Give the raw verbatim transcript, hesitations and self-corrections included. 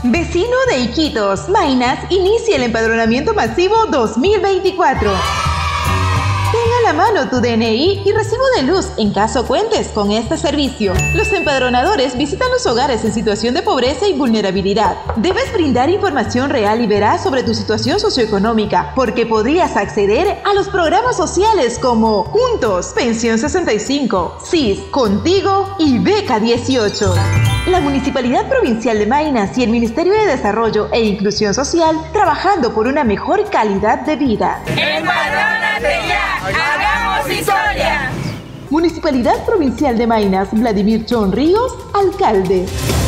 Vecino de Iquitos, Maynas inicia el empadronamiento masivo dos mil veinticuatro. Ten a la mano tu D N I y recibo de luz en caso cuentes con este servicio. Los empadronadores visitan los hogares en situación de pobreza y vulnerabilidad. Debes brindar información real y veraz sobre tu situación socioeconómica, porque podrías acceder a los programas sociales como Juntos, Pensión sesenta y cinco, S I S, Contigo y Beca dieciocho. La Municipalidad Provincial de Maynas y el Ministerio de Desarrollo e Inclusión Social trabajando por una mejor calidad de vida. ¡Empadrónate ya! ¡Hagamos historia! Municipalidad Provincial de Maynas, Vladimir Chon Ríos, alcalde.